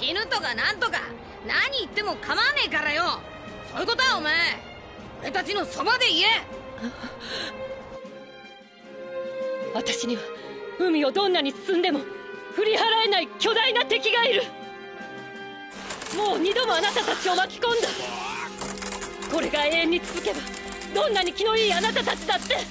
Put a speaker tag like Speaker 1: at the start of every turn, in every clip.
Speaker 1: 死ぬとかなんとか何言っても構わねえからよ。そういうことはお前俺たちのそばで言え。
Speaker 2: 私には海をどんなに進んでも振り払えない巨大な敵がいる。もう二度もあなたたちを巻き込んだ。これが永遠に続けばどんなに気のいいあなたたちだって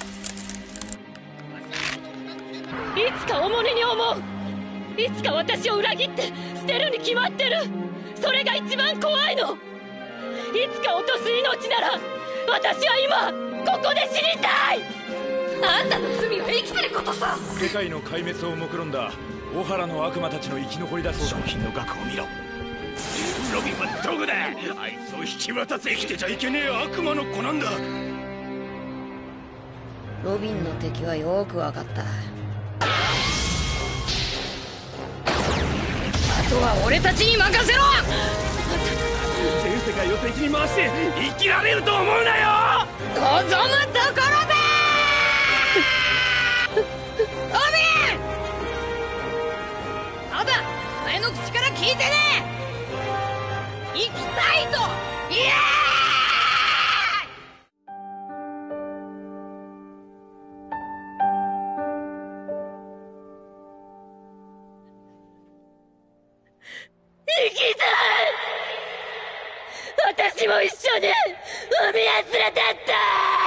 Speaker 2: いつか重荷に思う。いつか私を裏切って捨てるに決まってる。それが一番怖いの。いつか落とす命なら私は今ここで死にたい。
Speaker 1: あんたの罪は生きてることさ。
Speaker 3: 世界の壊滅を目論んだ大原の悪魔たちの生き残りだそうだ。商品の額を見ろ。ロビンはどこだ。あいつを引き渡せ。生きてちゃいけねえ悪魔の子なんだ。
Speaker 1: ロビンの敵はよく分かった。あとは俺たちに任せろ。
Speaker 3: 全世界を敵に回して生きられると思うなよ。
Speaker 1: 望むところだ。ロビン、ただお前の口から聞いてね。生きたいと言え。
Speaker 2: 生きたい。私も一緒に海へ連れてって。